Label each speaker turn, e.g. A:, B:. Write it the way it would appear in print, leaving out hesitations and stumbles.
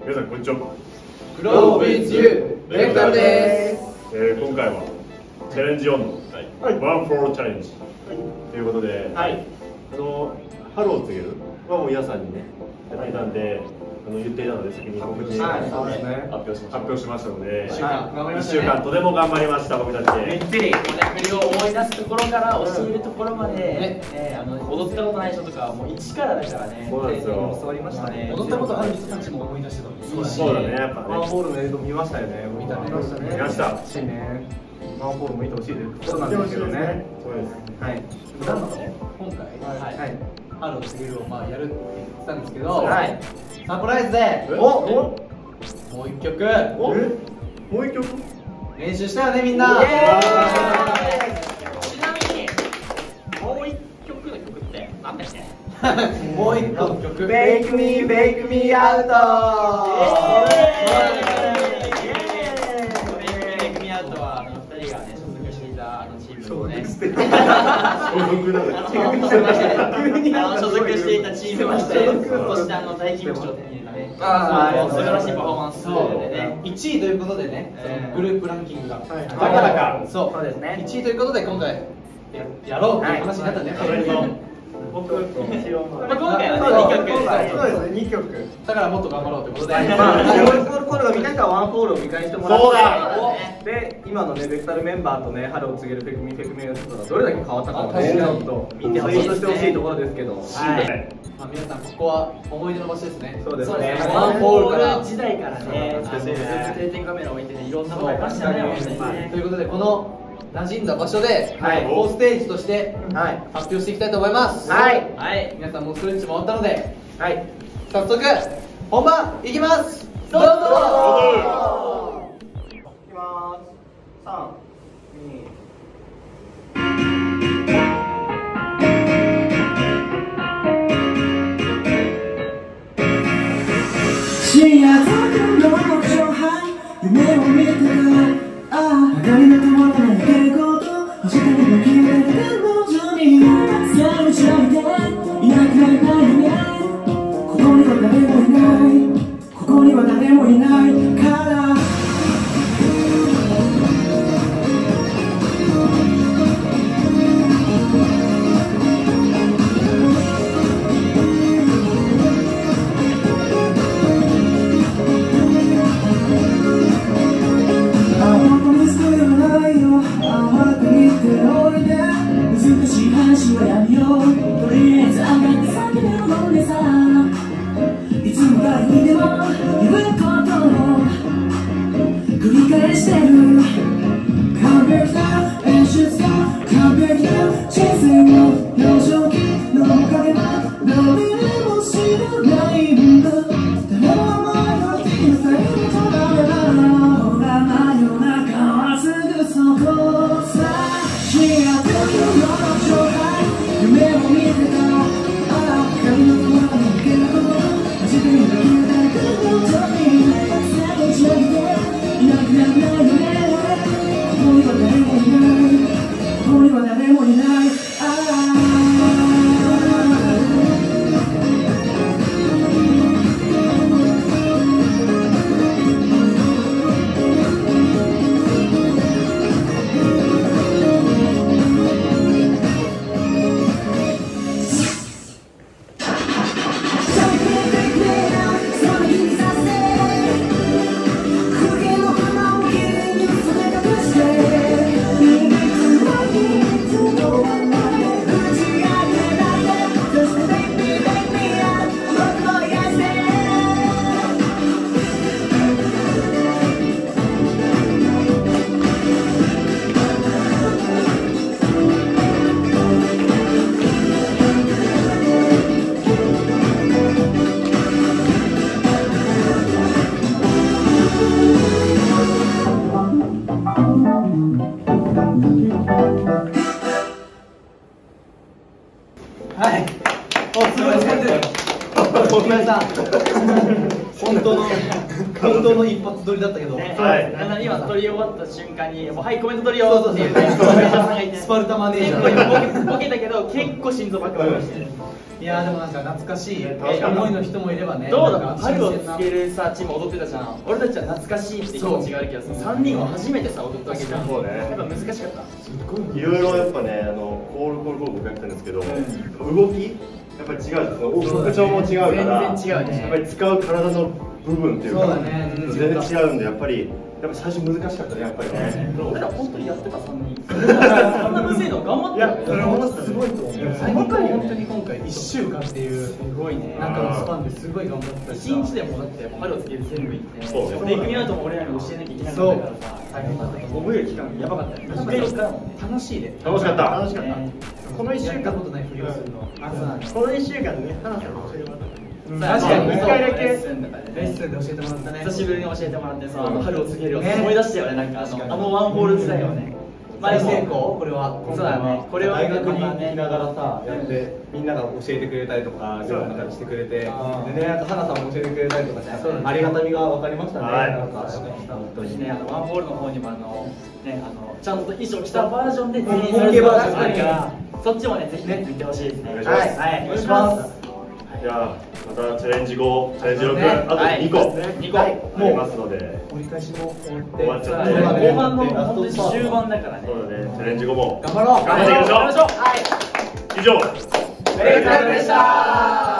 A: 皆さんこんにちは。
B: Grow with you ベクタルです。
A: 今回はチャレンジ4のワンフォーチャレンジということで、ハローを告げるはもう皆さんにねやってたんで、言っていたので先に告知発表しましたので、1週間とても頑張りました。僕たち
C: めっちり振りを思い出すところから教えるところまで、踊ったことない人とかもう一からだからね。
A: そうなんですよ。
C: 教わりましたね。
B: 踊ったことある人たちも思い出してたんです。
A: そうだね、やっぱね。
D: ワンホールの映像見ましたよね。
B: 見ましたね。
A: 見ました。
D: ワンホールも見てほしいです。そうなんですけどね。
A: そうです。
D: はい。
B: なので今回ハロー告げるをやるって言ってたんですけど、サプライズでもう一曲
A: もう一曲
B: 練習したよね、みんな。
C: ちなみにもう一曲の曲って何だっけ？
B: もう一個の曲、
D: ベイクミーベイクミーアウト。
C: ベイクミーアウトは2人がね所属していたチームのね。所属していたチームまして、そして大金星を手に入れたね、素晴らしいパフォーマンスでね、
B: 1位ということでね、グループランキングが
A: だからか。
B: そうですね、1位ということで今回やろうっていう話になったんで、
A: 僕今
C: 今回は2曲
D: そうですね、2曲。
B: だからもっと頑張ろうということで、
D: これが見たいからワンホールを見返してもらって、
A: そうだ。
D: で、今のね、ベクタルメンバーとね、春を告げるペクミがどれだけ変わったかをね、ちょっと見てほしいしてほしいところですけど。
B: 皆さんここは思い出の場所ですね。
D: そうですね。
B: ワンホールから
C: 時代からね、定点カメラを置いてね、いろんなことありましたね。
B: ということで、この馴染んだ場所で4ステージとして発表していきたいと思います。皆さんもうストレッチも終わったので、早速本番いきます。どうぞ。
D: いきます。3、2。
E: 深夜特の上海夢を見てた明かりの灯らない蛍光と星影が消えてる彼女に冷めちゃいていなくなりたいよね。ここには誰もいない、ここには誰もいないから
B: 本当の一発撮りだったけど、
C: 今撮り終わった瞬間に「はいコメント撮りよ」っていうね、
B: スパルタマネージャー
C: ボケたけど結構心臓バクバクしてる。
B: いやでもなんか懐かしい
A: 楽しかった
B: 思いの人もいればね。
C: どうだ
B: なんか
C: 春を
B: 新鮮な
C: つけるさチーム踊ってたじゃん。俺たちは懐かしいって気持ちがあるけどさ、3人は初めてさ踊ったわけじゃん。
A: そうね
C: やっぱ難しかった。
A: いろいろやっぱね、コール僕やったんですけど、動きやっぱり違う、特徴も違うから、
C: 全然違うね。
A: やっぱり使う体の部分っていうか、
B: そうだね
A: 全然違うんで、やっぱり最初難しかったね、やっぱりね。
C: 俺ら本当にやってた3人。そんなむずいの頑張って
A: いや、それ本当すごいと思う。
B: 最後から本当に今回1週間っていう
C: すごいね。
B: 中のスパンですごい頑張ったし、
C: 1日でもだって春をつける全部行って、
A: そうね
C: で組み合うとも俺らに教えなきゃいけなかったからさ、大変だったと思う。覚える期間やばかったよ。
B: 楽しいで。
A: 楽しかった。
B: 楽しかった。この1週間ことないふりをするの。
D: この1週間でね、花さんに教えてもらった
B: 確かに
C: 1回だけレッスンだからね。
B: レッスンで教えてもらったね。
C: 久しぶりに教えてもらってさ、春を告げるよって思い出したよね、なんかあのワンホール時代をね。
B: 大成功これは。
C: そうだね。これは
D: 大学に
C: また
D: 行きながらさ、やってみんなが教えてくれたりとか、授業の中でしてくれて、でね、なんか花さんも教えてくれたりとかして、ありがたみが分かりましたね。なんか
C: 本当にね、ワンホールの方にもね、ちゃんと衣装着たバージョンで全員
D: 本気バージョン
C: あるから、そっちもね、ぜひね、見てほしいですね。
A: お願いします。
C: はい、お願いします。
A: じゃあまたチャレンジ5、チャレンジ6、あと2個ありますので、
B: 折り返しも
A: 終わっちゃって、
C: 後半の本当に終盤だからね。
A: そうだね、チャレンジ5も
B: 頑張ろう。
A: 頑張っていきましょう。以上、
C: ありがとうございました。